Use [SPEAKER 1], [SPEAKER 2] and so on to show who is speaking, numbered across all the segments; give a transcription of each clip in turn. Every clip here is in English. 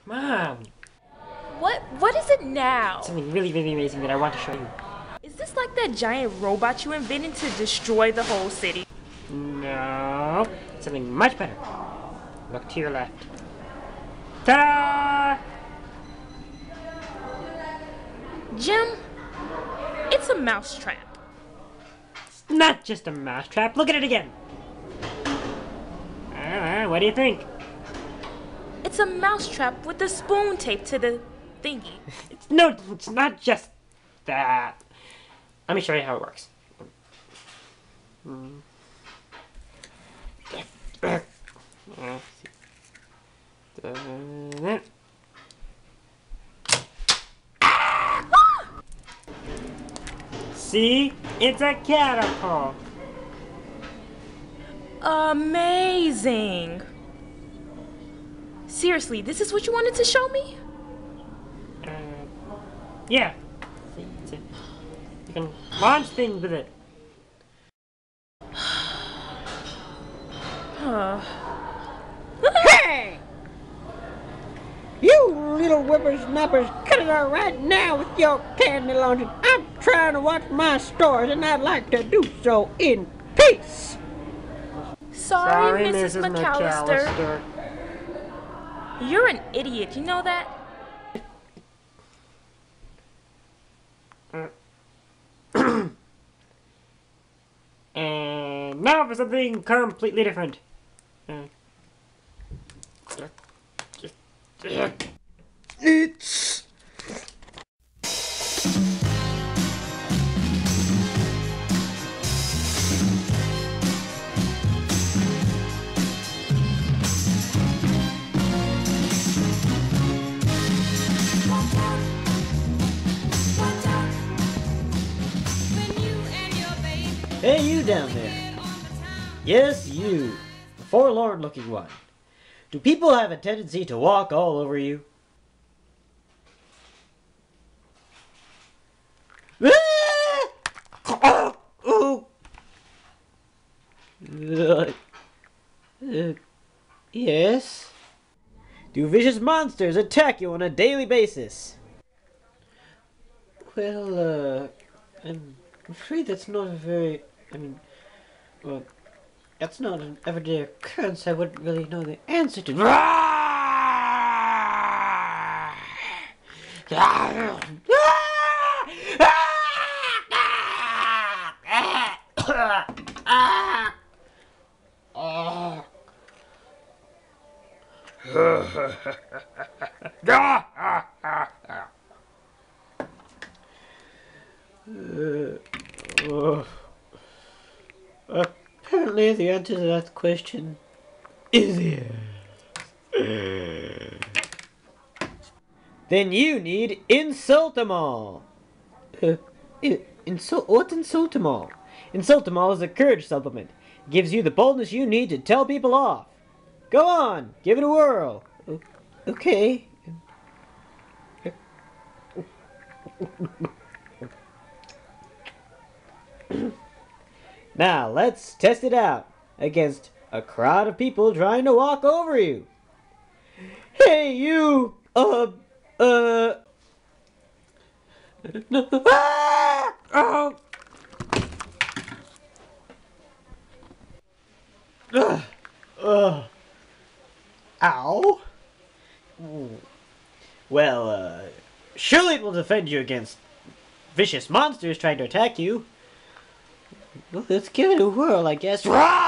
[SPEAKER 1] Come on.
[SPEAKER 2] What is it now?
[SPEAKER 1] Something really, really amazing that I want to show you.
[SPEAKER 2] Is this like that giant robot you invented to destroy the whole city?
[SPEAKER 1] No. Something much better. Look to your left. Ta-da!
[SPEAKER 2] Jim, it's a mousetrap.
[SPEAKER 1] It's not just a mousetrap. Look at it again. What do you think?
[SPEAKER 2] It's a mousetrap with a spoon taped to the thingy.
[SPEAKER 1] No, it's not just that. Let me show you how it works. See? It's a catapult.
[SPEAKER 2] Amazing. Seriously, this is what you wanted to show me?
[SPEAKER 1] Yeah. See, you can launch things with it.
[SPEAKER 3] Hey! You little whippersnappers, cut it out right now with your candy launching. I'm trying to watch my stores and I'd like to do so in peace.
[SPEAKER 2] Sorry, Mrs. McAllister. You're an idiot, you know that?
[SPEAKER 1] And now for something completely different.
[SPEAKER 3] It's...
[SPEAKER 4] Hey, you down there. Yes, you. The forlorn-looking one. Do people have a tendency to walk all over you? Yes? Do vicious monsters attack you on a daily basis? Well, I'm afraid that's not a very... well, that's not an everyday occurrence. I wouldn't really know the answer to. Apparently the answer to that question is yes. Then you need Insultamol. What's Insultamol? Insultamol is a courage supplement. It gives you the boldness you need to tell people off. Go on, give it a whirl. Okay. Now, let's test it out against a crowd of people trying to walk over you. Hey, you! Oh! Ow! Well, surely it will defend you against vicious monsters trying to attack you. Well, let's give it a whirl, I guess.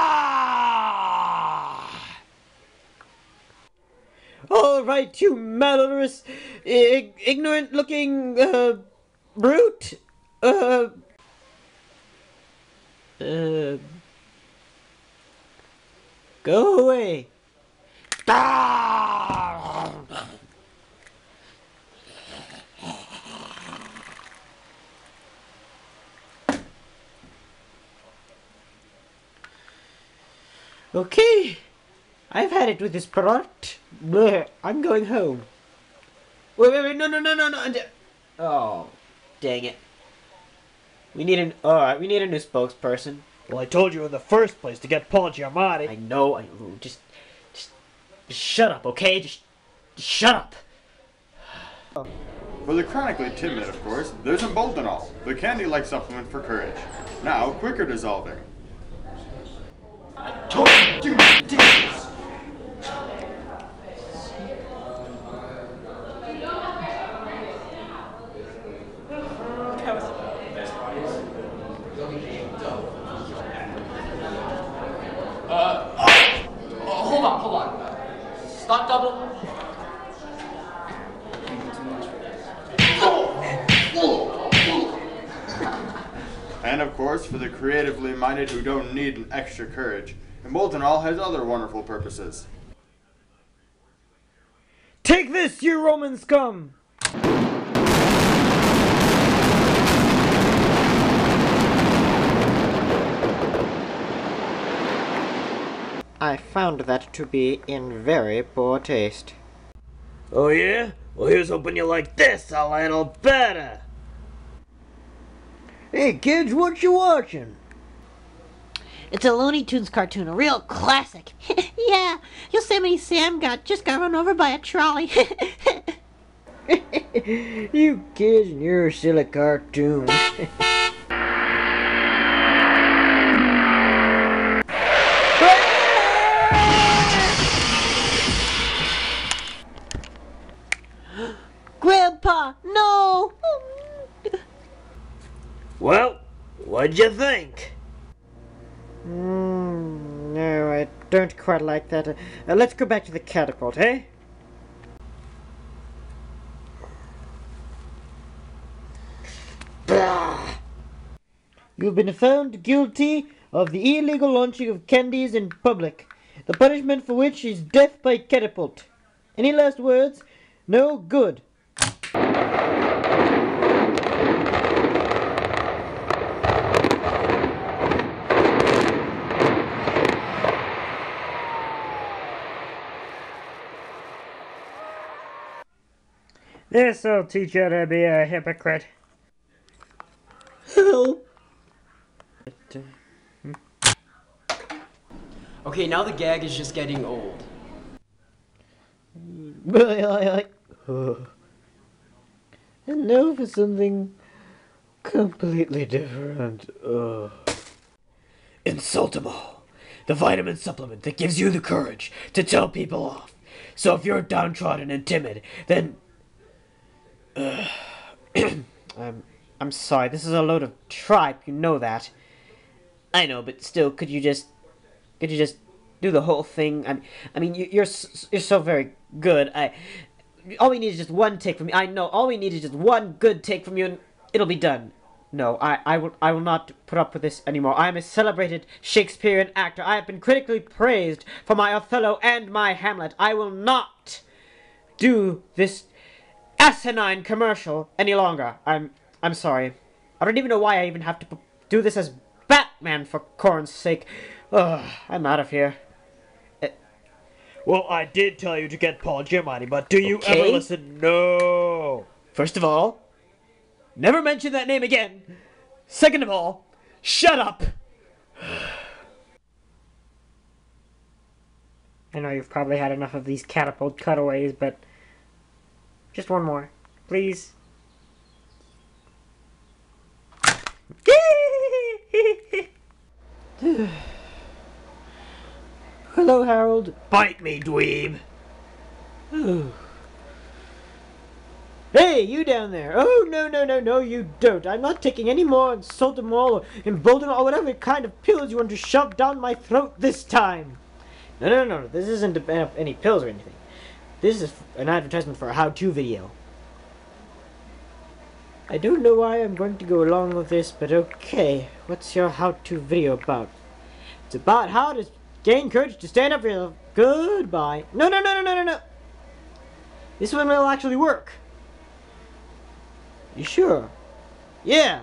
[SPEAKER 4] All right, you malodorous, ignorant-looking, brute. Go away. Okay, I've had it with this product. Blech, I'm going home. Wait, no. Oh, dang it. We need a new spokesperson.
[SPEAKER 5] Well, I told you in the first place to get Paul Giamatti.
[SPEAKER 4] I know, just shut up, okay? Just shut up.
[SPEAKER 6] For the chronically timid, of course, there's Emboldenol, the candy-like supplement for courage. Now, quicker dissolving.
[SPEAKER 7] Hold on. Stunt double.
[SPEAKER 6] And of course, for the creatively minded who don't need an extra courage, Emboldenol has other wonderful purposes.
[SPEAKER 4] Take this, you Roman scum! I found that to be in very poor taste.
[SPEAKER 5] Oh yeah? Well, here's hoping you like this a little better.
[SPEAKER 3] Hey kids, what you watching?
[SPEAKER 8] It's a Looney Tunes cartoon, a real classic. Yeah, Yosemite Sam just got run over by a trolley.
[SPEAKER 3] You kids and your silly cartoons.
[SPEAKER 8] Grandpa, no!
[SPEAKER 5] Well, what'd you think?
[SPEAKER 4] No, I don't quite like that. Let's go back to the catapult, eh? You've been found guilty of the illegal launching of candies in public, the punishment for which is death by catapult. Any last words? No? Good.
[SPEAKER 1] This'll teach you to be a hypocrite.
[SPEAKER 3] Help!
[SPEAKER 7] Okay, now the gag is just getting old.
[SPEAKER 4] And now for something completely different.
[SPEAKER 5] Insultable. The vitamin supplement that gives you the courage to tell people off. So if you're downtrodden and timid, then...
[SPEAKER 4] I'm sorry, this is a load of tripe, you know that. I know, but still, could you just do the whole thing? I mean, you're so very good. All we need is just one take from you. I know, all we need is just one good take from you, and it'll be done. No, I will not put up with this anymore. I am a celebrated Shakespearean actor. I have been critically praised for my Othello and my Hamlet. I will not do this asinine commercial any longer. I'm sorry. I don't even know why I even have to do this as Batman, for corn's sake. Ugh, I'm out of here.
[SPEAKER 5] Well, I did tell you to get Paul Giamatti, but do you
[SPEAKER 4] Okay.
[SPEAKER 5] ever listen? No.
[SPEAKER 4] First of all, never mention that name again. Second of all, shut up.
[SPEAKER 1] I know you've probably had enough of these catapult cutaways, but just one more, please.
[SPEAKER 4] Hello, Harold.
[SPEAKER 5] Bite me, dweeb.
[SPEAKER 4] Hey, you down there. Oh, no, you don't. I'm not taking any more Insultamol or Emboldenol or whatever kind of pills you want to shove down my throat this time. No. This isn't any pills or anything. This is an advertisement for a how-to video. I don't know why I'm going to go along with this, but okay. What's your how-to video about? It's about how to gain courage to stand up for yourself. Goodbye. No. This one will actually work. You sure? Yeah.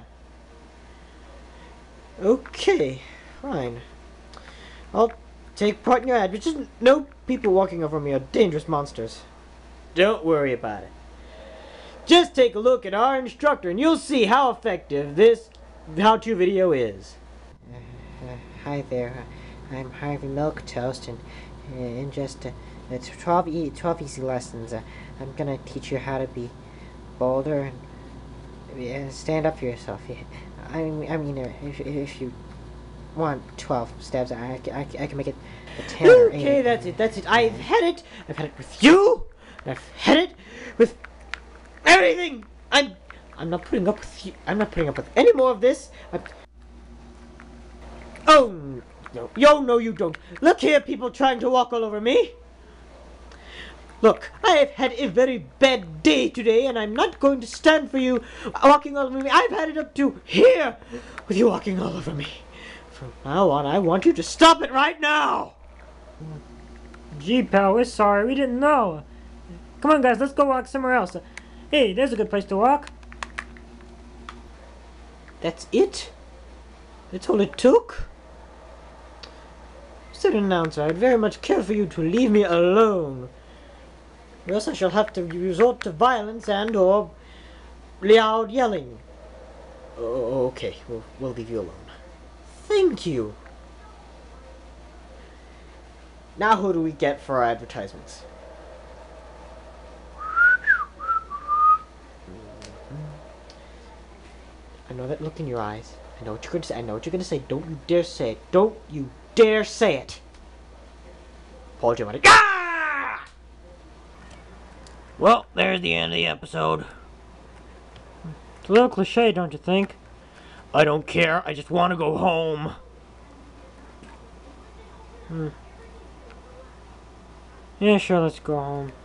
[SPEAKER 4] Okay, fine. I'll take part in your ad, but just no people walking over me are dangerous monsters. Don't worry about it. Just take a look at our instructor and you'll see how effective this how-to video is. Hi there, I'm Harvey Milk Toast, and in just 12 easy lessons, I'm gonna teach you how to be
[SPEAKER 1] bolder and yeah, stand up for yourself. Yeah. I mean, if you want 12 stabs, I can make it a 10 or 8.
[SPEAKER 4] Okay, that's it. I've had it with you, and I've had it with everything. I'm not putting up with you. I'm not putting up with any more of this. Oh, no. No, you don't. Look here, people trying to walk all over me. Look, I have had a very bad day today, and I'm not going to stand for you walking all over me. I've had it up to here with you walking all over me. From now on, I want you to stop it right now.
[SPEAKER 1] Gee, pal, we're sorry. We didn't know. Come on, guys, let's go walk somewhere else. Hey, there's a good place to walk.
[SPEAKER 4] That's it? That's all it took? Mr. Announcer, I'd very much care for you to leave me alone. Or else I shall have to resort to violence and or loud yelling. Oh, okay, we'll leave you alone. Thank you. Now who do we get for our advertisements? I know that look in your eyes. I know what you're going to say. I know what you're going to say. Don't you dare say it. Don't you dare say it. Paul Giamatti. Ah!
[SPEAKER 5] Well, there's the end of the episode.
[SPEAKER 1] It's a little cliche, don't you think?
[SPEAKER 5] I don't care. I just want to go home.
[SPEAKER 1] Yeah, sure, let's go home.